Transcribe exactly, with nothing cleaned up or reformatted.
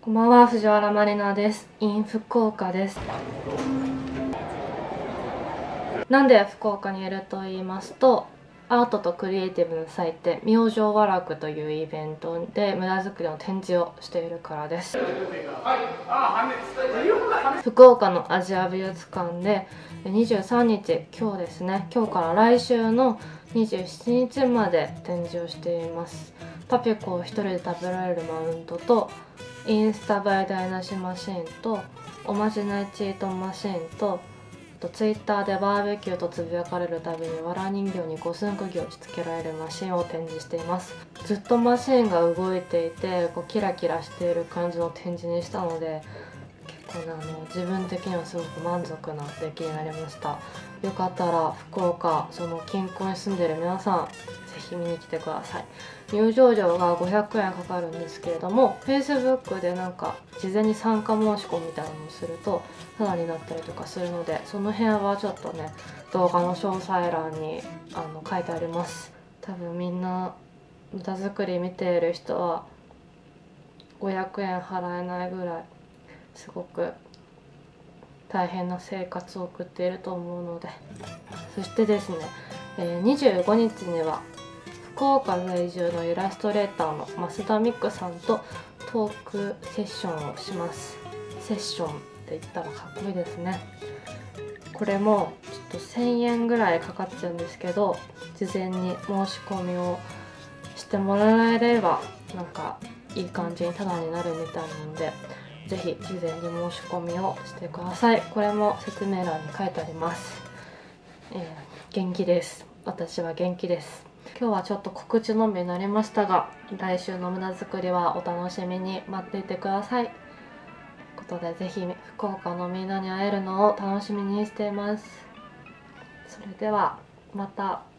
こんばんは、藤原まりなです。in 福岡です。なんで福岡にいると言いますと、アートとクリエイティブの祭典明星和楽というイベントで無駄づくりの展示をしているからです。福岡のアジア美術館でにじゅうさんにち、今日ですね、今日から来週のにじゅうしちにちまで展示をしています。パピコを一人で食べられるマウントと、インスタ映え台無しマシーンと、おまじないチートマシーンと、ツイッターでバーベキューとつぶやかれるたびにわら人形に五寸釘を打ち付けられるマシンを展示しています。ずっとマシンが動いていてこうキラキラしている感じの展示にしたので、結構ね、あの自分的にはすごく満足な出来になりました。よかったら福岡その近郊に住んでいる皆さん、ぜひ見に来てください。入場料がごひゃくえんかかるんですけれども、 Facebook でなんか事前に参加申し込みみたいなのをするとタダになったりとかするので、その辺はちょっとね、動画の詳細欄にあの書いてあります。多分みんな歌作り見ている人はごひゃくえん払えないぐらいすごく大変な生活を送っていると思うので。そしてですね、えー、にじゅうごにちには福岡在住のイラストレーターの増田美久さんとトークセッションをします。セッションって言ったらかっこいいですね。これもちょっとせんえんぐらいかかっちゃうんですけど、事前に申し込みをしてもらえればなんかいい感じにタダになるみたいなので、ぜひ事前に申し込みをしてください。これも説明欄に書いてあります。えー、元気です。私は元気です。今日はちょっと告知のみになりましたが、来週の無駄作りはお楽しみに待っていてください。ということで、ぜひ福岡のみんなに会えるのを楽しみにしています。それではまた。